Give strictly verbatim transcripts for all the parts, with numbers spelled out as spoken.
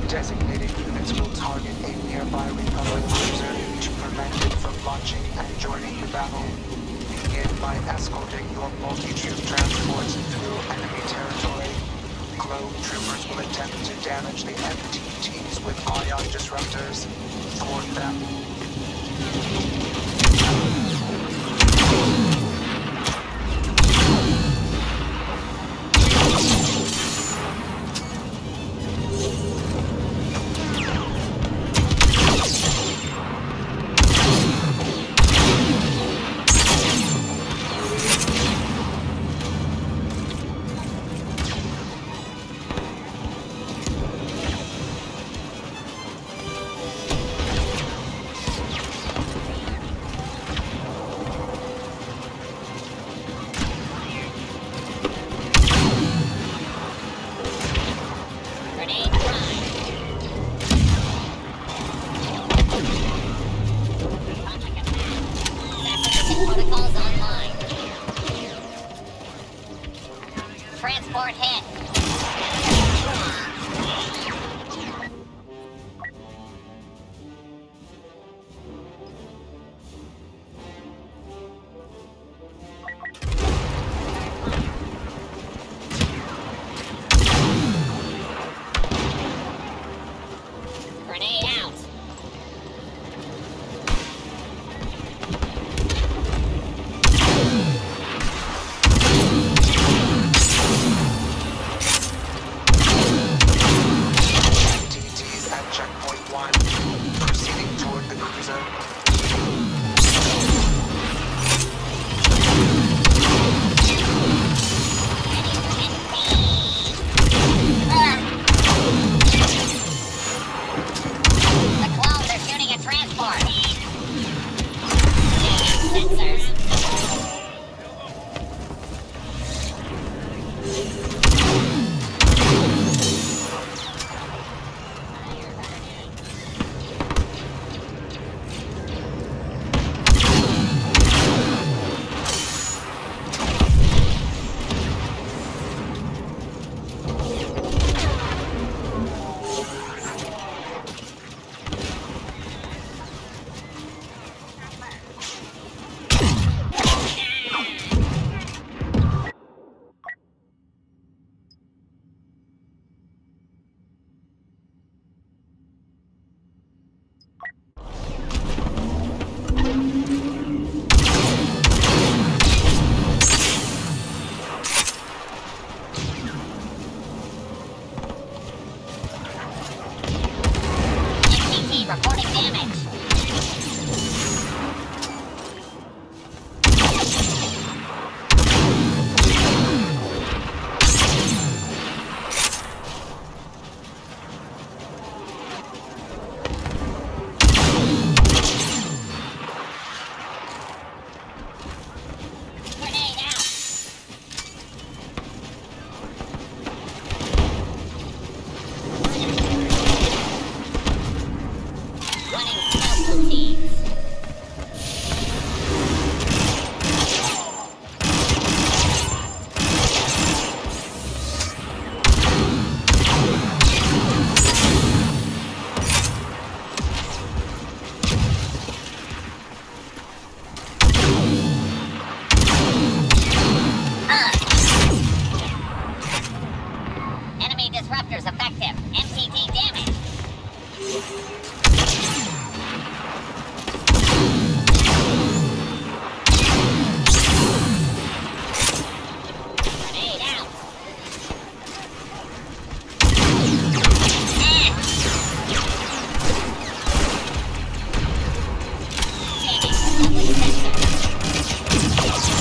Designated units will target a nearby Republic cruiser to prevent it from launching and joining the battle. Begin by escorting your multi-troop transports through enemy territory. Clone troopers will attempt to damage the M T Ts with ion disruptors. Thwart them. Protocols online. Transport hit. Grenade out. Proceeding toward the cruiser. The clones are shooting at transport. Sensors. Reporting damage. Grenade out. Running stealth routines. Enemy disruptors effective. M T T damage. Grenade out. Jamming Republic sensor.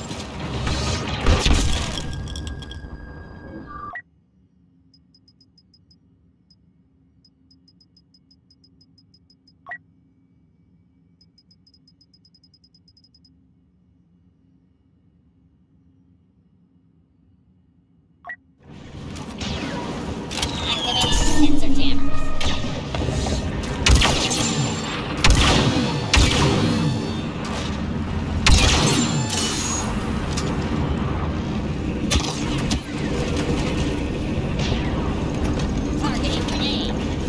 Activating sensor jammers. Targeting grenade.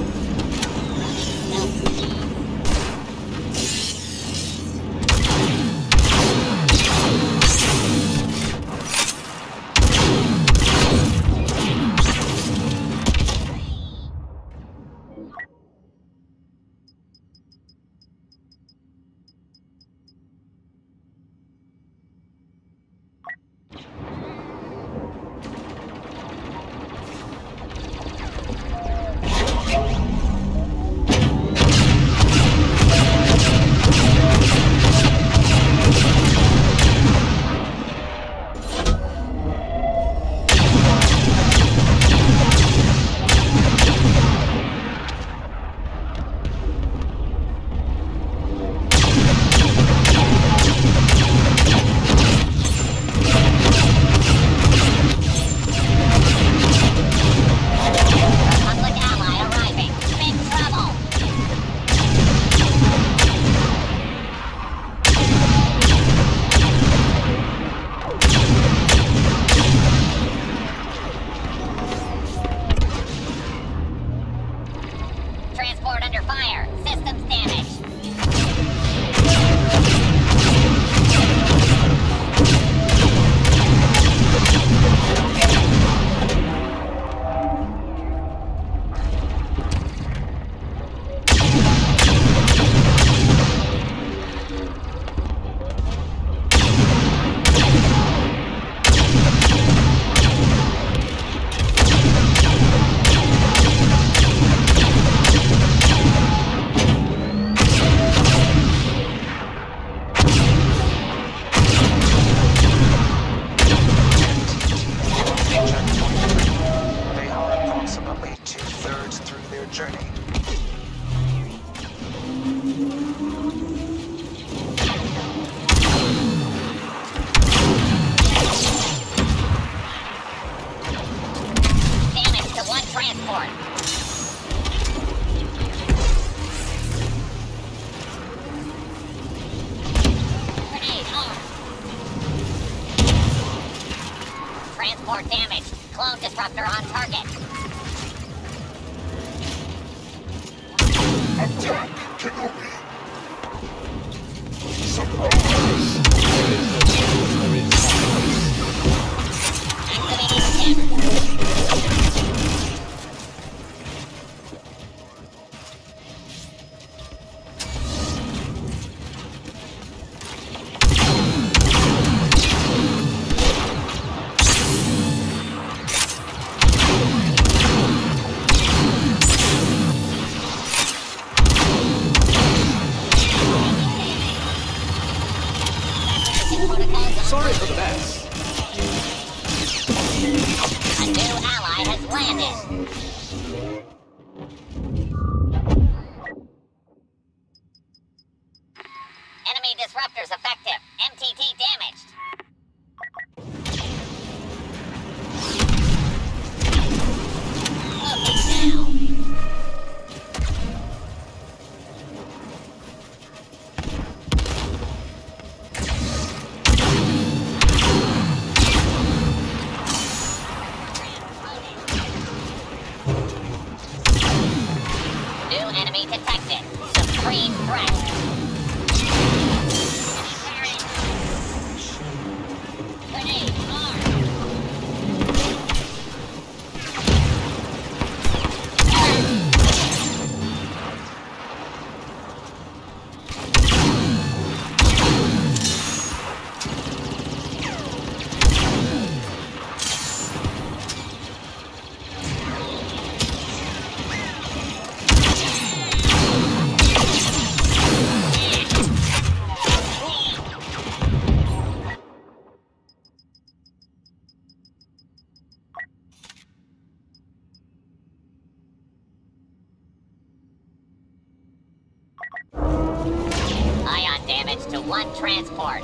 fire. Systems damaged. They are approximately two-thirds through their journey. Damage to one transport. Grenade armed. Transport damaged. Clone disruptor on target. Attack Kenobi! Surprise! Activating camera. Sorry for the mess. A new ally has landed. Enemy disruptors effective. M T T damaged. Looking now. New enemy detected. Supreme threat. Grenade armed. Ion damage to one transport.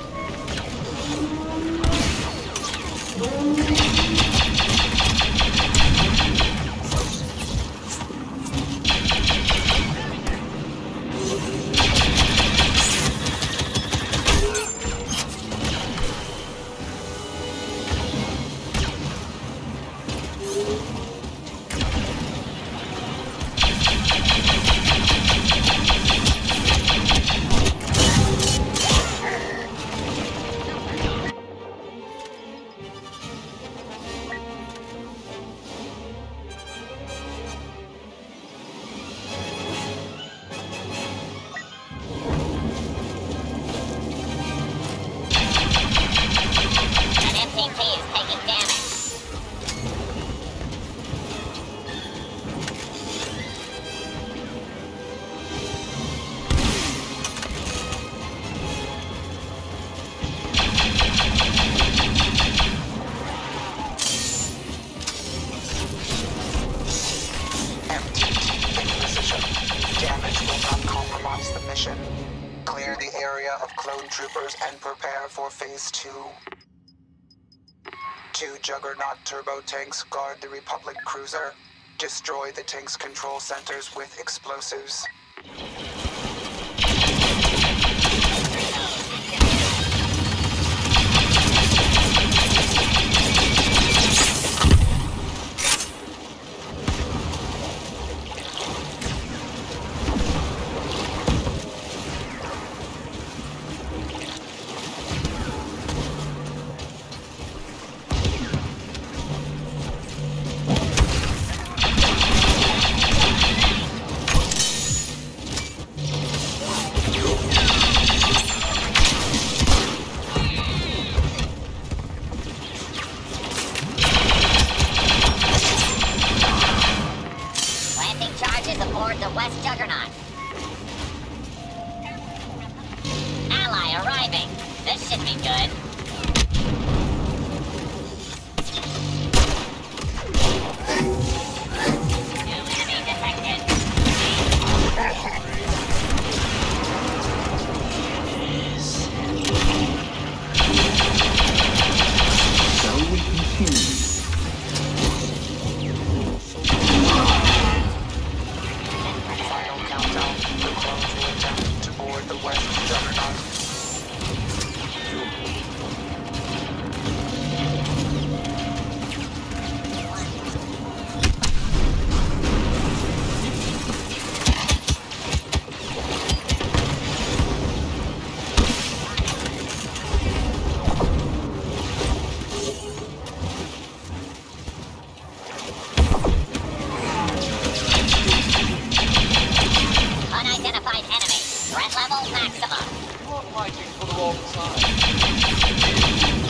Clear the area of clone troopers and prepare for phase two. Two Juggernaut turbo tanks guard the Republic cruiser. Destroy the tank's control centers with explosives. aboard the West Juggernaut. Ally arriving. This should be good. New enemy detected. Shall we continue? Final countdown. The clones will attempt to board the West Juggernaut. Unidentified enemy. Threat level maximum. Not fighting for the wrong side.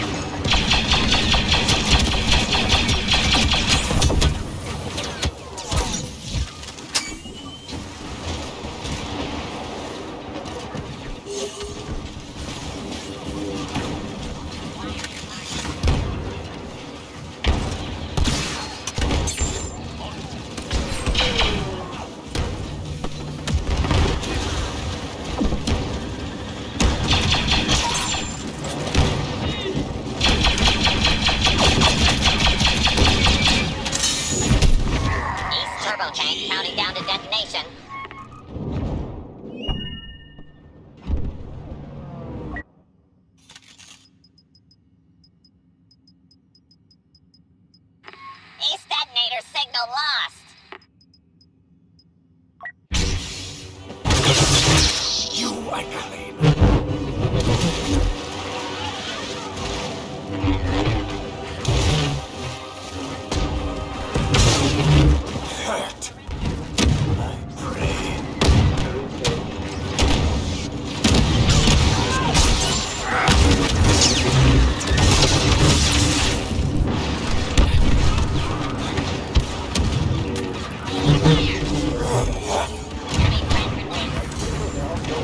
East turbo tank counting down to detonation. East detonator signal lost. You I claim. Hurt. I pray. Enemy friend released.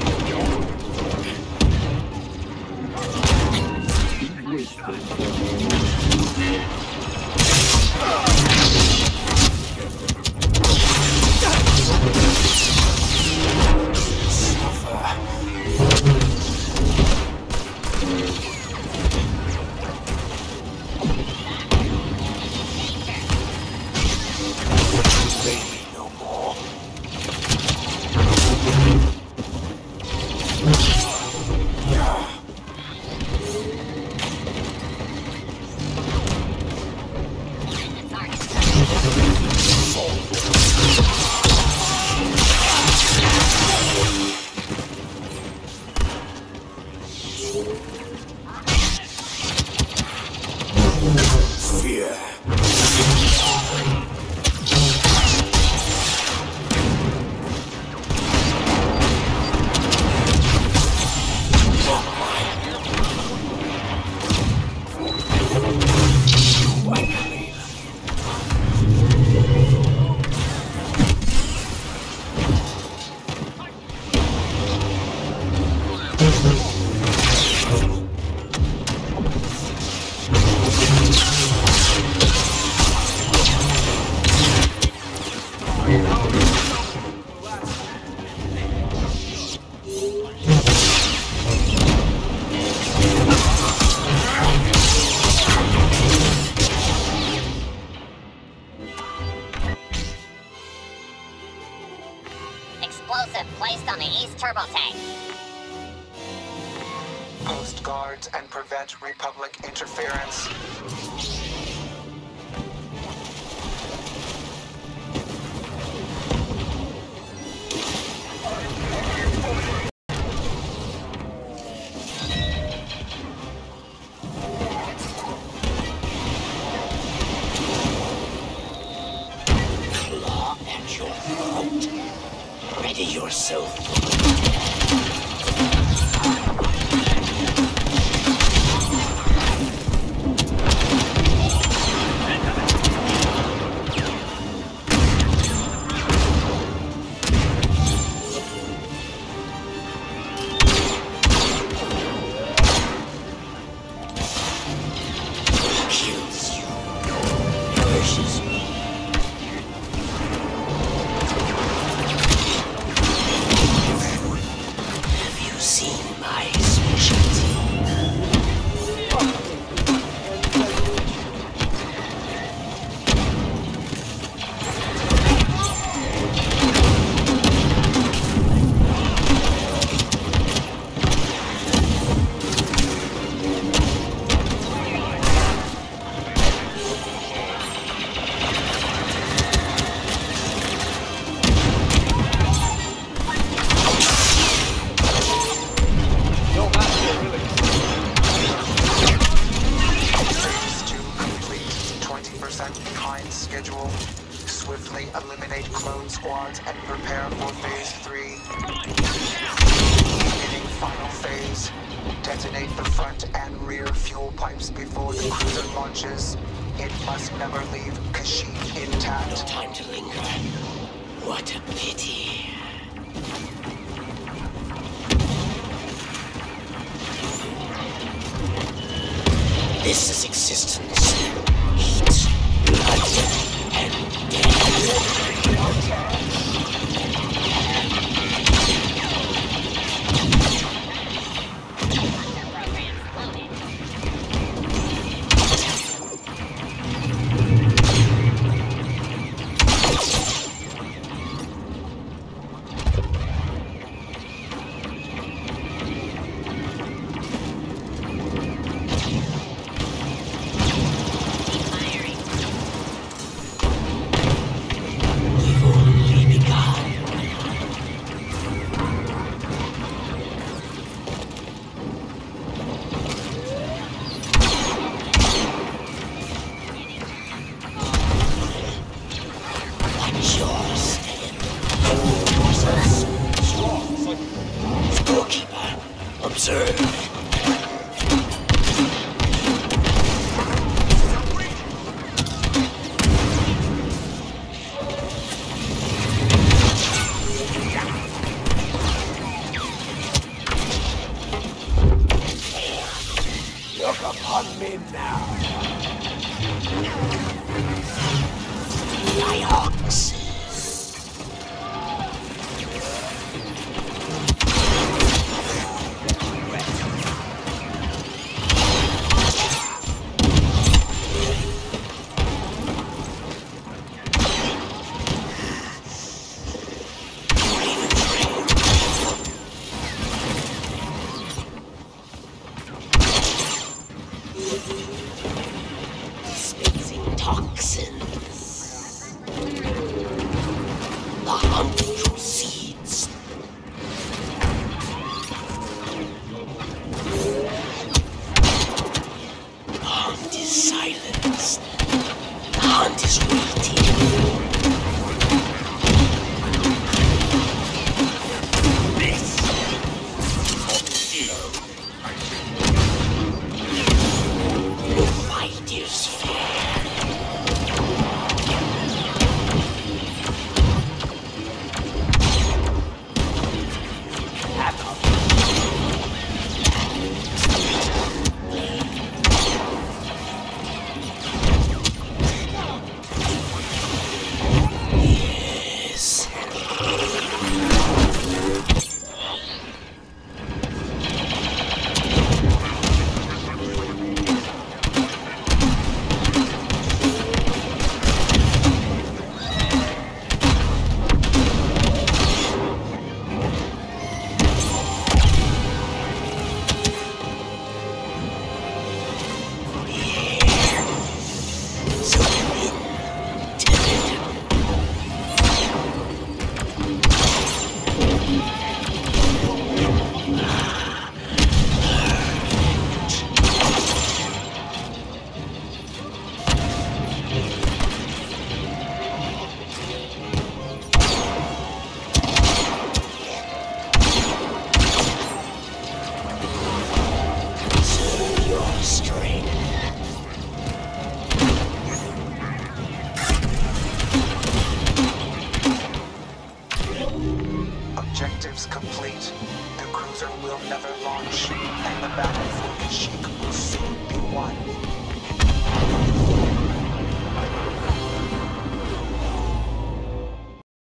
Baby no more. Fear. You I claim. Explosive placed on the East turbo tank. Post guards and prevent Republic interference. Claw at your throat. Ready yourself. eliminate clone squads and prepare for phase three. Beginning final phase. Detonate the front and rear fuel pipes before the cruiser launches. It must never leave Kashyyyk intact. Time to linger. What a pity. This is existence. Heat, blood, and death. Observe. Look upon me now. Niox. Dispensing toxins. The hunt proceeds. The hunt is silenced. The hunt is waiting. Objectives complete. The cruiser will never launch, and the battle for Kashyyyk